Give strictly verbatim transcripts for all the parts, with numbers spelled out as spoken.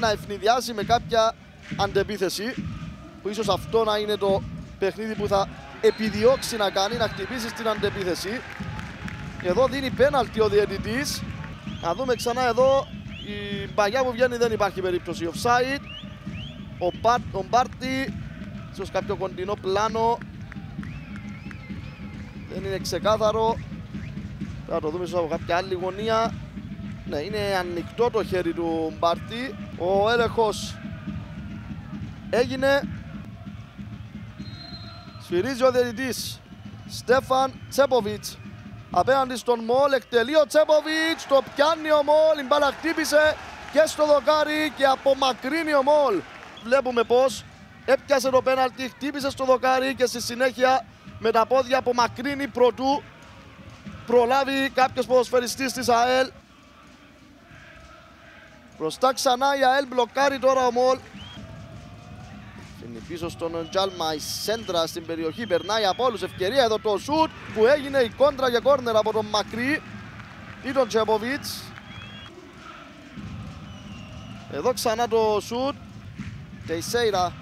να ευνηδιάσει με κάποια αντεπίθεση, που ίσως αυτό να είναι το παιχνίδι που θα επιδιώξει να κάνει, να χτυπήσει στην αντεπίθεση. Εδώ δίνει πέναλτι ο διαιτητής. Να δούμε ξανά εδώ, η παγιά που βγαίνει δεν υπάρχει περίπτωση offside. Ο, Μπάρ, ο Μπάρτι, ίσως κάποιο κοντινό πλάνο, δεν είναι ξεκάθαρο. Θα το δούμε ίσως από κάποια άλλη γωνία. Ναι, είναι ανοιχτό το χέρι του Μπάρτι. Ο έλεγχος έγινε. Σφυρίζει ο διαιτητής Στέφαν Τσέποβιτς απέναντι στον Μολ. Εκτελεί ο Τσέποβιτς, το πιάνει ο Μολ, η μπάλα χτύπησε και στο δοκάρι και απομακρύνει ο Μολ. Βλέπουμε πως έπιασε το πέναλτι, χτύπησε στο δοκάρι και στη συνέχεια με τα πόδια απομακρύνει προτού προλάβει κάποιος ποδοσφαιριστής της ΑΕΛ. Μπροστά ξανά η ΑΕΛ, μπλοκάρει τώρα ο Μολ. Είναι πίσω στον Τζάλμα, η σέντρα στην περιοχή, περνάει από όλους, ευκαιρία εδώ το σουτ που έγινε, η κόντρα για κόρνερ από τον Μακρύ ή τον Τσέποβιτς. Εδώ ξανά το σουτ, Τεϊσέιρα.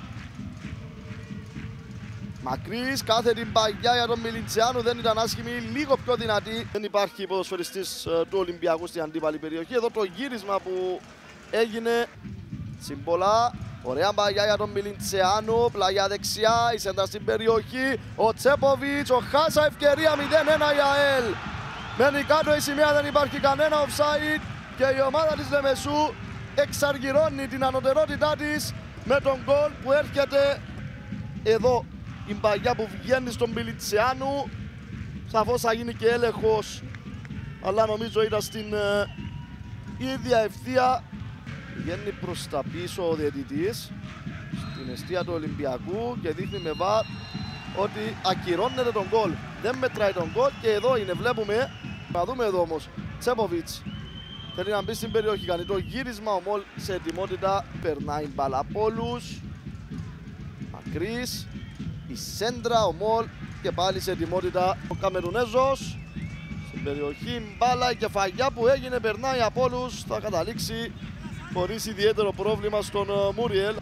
Μακρύς, κάθε την παγιά για τον Μιλιτσιάνου, δεν ήταν άσχημη, λίγο πιο δυνατή. Δεν υπάρχει ποδοσφαιριστής του Ολυμπιακού στην αντίπαλη περιοχή. Εδώ το γύρισμα που έγινε, Τσιμπολά. Ωραία παγιά για τον Μιλιτσιάνου, πλάγια δεξιά, η σέντα στην περιοχή. Ο Τσέποβιτς, ο Χάσα, ευκαιρία μηδέν ένα η ΑΕΛ. Μένει κάτω η σημαία, δεν υπάρχει κανένα offside και η ομάδα της Λεμεσού εξαργυρώνει την ανωτερότητά της με τον γκολ που έρχεται εδώ. Η παγιά που βγαίνει στον Μιλιτσιάνου, σαφώς θα γίνει και έλεγχος, αλλά νομίζω ήταν στην ε, ίδια ευθεία. Βγαίνει προς τα πίσω ο διαιτητής στην εστία του Ολυμπιακού και δείχνει με βαρ ότι ακυρώνεται τον γκολ. Δεν μετράει τον γκολ και εδώ είναι, βλέπουμε. Να δούμε εδώ όμως, Τσέποβιτς θέλει να μπει στην περιοχή, κάνει το γύρισμα, ο Μολ σε ετοιμότητα, περνάει μπάλα από όλους. Μακρύς, η σέντρα, ο Μολ και πάλι σε ετοιμότητα ο Καμερουνέζος. Στην περιοχή μπάλα, η κεφαγιά που έγινε περνάει από όλους, θα καταλήξει χωρίς ιδιαίτερο πρόβλημα στον uh, Μούριελ.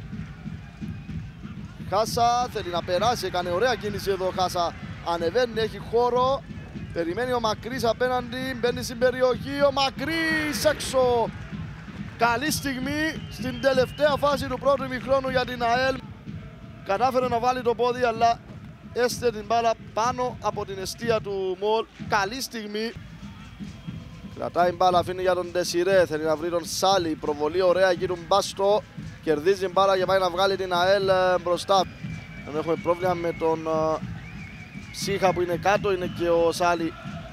Χάσα θέλει να περάσει, έκανε ωραία κίνηση εδώ. Χάσα ανεβαίνει, έχει χώρο. Περιμένει ο Μακρύς απέναντι, μπαίνει στην περιοχή. Ο Μακρύς έξω. Καλή στιγμή στην τελευταία φάση του πρώτου ημιχρόνου για την ΑΕΛ. Κατάφερε να βάλει το πόδι, αλλά έστε την μπάλα πάνω από την εστία του Μολ. Καλή στιγμή. Κρατάει μπάλα, αφήνει για τον Ντεσιρέ, θέλει να βρει τον Σάλι, προβολή ωραία εκεί του Μπάστο. Κερδίζει μπάλα και πάει να βγάλει την ΑΕΛ μπροστά. Δεν έχουμε πρόβλημα με τον uh, Ψύχα που είναι κάτω, είναι και ο Σάλι.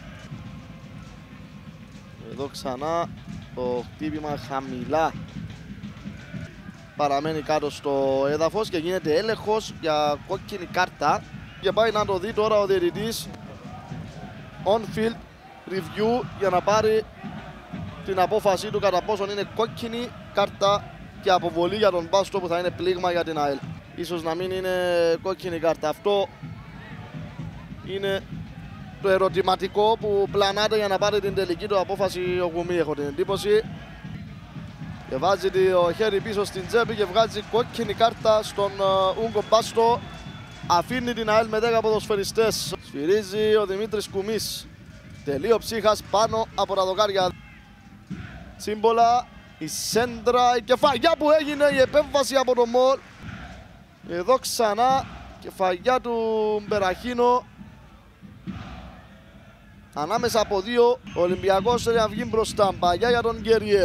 Εδώ ξανά το χτύπημα χαμηλά. Παραμένει κάτω στο έδαφος και γίνεται έλεγχος για κόκκινη κάρτα. Και πάει να το δει τώρα ο διαιτητής on-field review για να πάρει την απόφαση του κατά πόσον είναι κόκκινη κάρτα και αποβολή για τον Μπάστο που θα είναι πλήγμα για την ΑΕΛ. Ίσως να μην είναι κόκκινη κάρτα. Αυτό είναι το ερωτηματικό που πλανάται για να πάρει την τελική του απόφαση ο Γουμί, έχω την εντύπωση. Και βάζει το χέρι πίσω στην τσέπη και βγάζει κόκκινη κάρτα στον Ούγκο Μπάστο. Αφήνει την ΑΕΛ με δέκα ποδοσφαιριστές. Σφυρίζει ο Δημήτρης Κουμής. Τελείω Ψύχας πάνω από τα δοκάρια. Σύμβολα, η σέντρα, η κεφαγιά που έγινε, η επέμβαση από το Μολ. Εδώ ξανά, κεφαγιά του Μπεραχίνο. Ανάμεσα από δύο, ο Ολυμπιακός θέλει να βγει μπροστά. Παγιά για τον Γκεριέρ.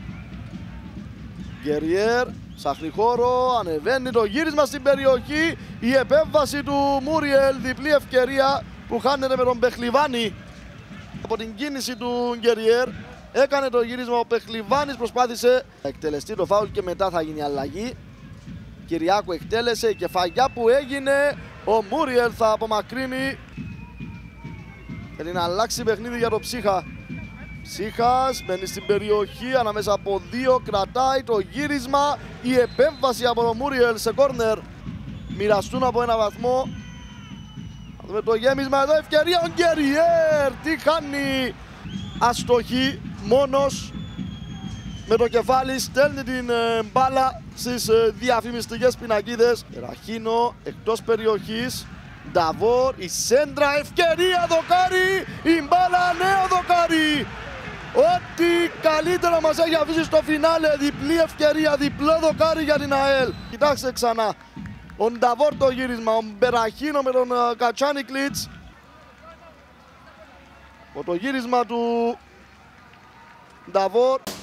Γκεριέρ, ψάχνει χώρο, ανεβαίνει το γύρισμα στην περιοχή. Η επέμβαση του Μούριελ, διπλή ευκαιρία που χάνεται με τον Πεχλιβάνη. Από την κίνηση του Γκεριέρ έκανε το γύρισμα, ο Πεχλιβάνης προσπάθησε να εκτελεστεί το φάουλ και μετά θα γίνει αλλαγή. Κυριάκου εκτέλεσε, η κεφαγιά που έγινε, ο Μούριελ θα απομακρύνει. Θέλει να αλλάξει παιχνίδι για το Ψύχα. Ψύχας μπαίνει στην περιοχή, ανάμεσα από δύο, κρατάει το γύρισμα, η επέμβαση από τον Μούριελ σε κόρνερ. Μοιραστούν από ένα βαθμό. Θα δούμε το γέμισμα εδώ, ευκαιρία ο Γκεριέρ, τι κάνει, αστοχή, μόνος. με το κεφάλι στέλνει την ε, μπάλα στις ε, διαφημιστικές πινακίδες. Ραχίνο εκτός περιοχής. Νταβόρ, η σέντρα, ευκαιρία δοκάρι, η μπάλα νέο δοκάρι. Ό,τι καλύτερο μας έχει αφήσει στο φινάλε, διπλή ευκαιρία, διπλό δοκάρι για την ΑΕΛ. Κοιτάξτε ξανά, ο Νταβόρ το γύρισμα, ο Μπεραχίνο με τον uh, Κατσάνικλιτς. Το γύρισμα του Νταβόρ.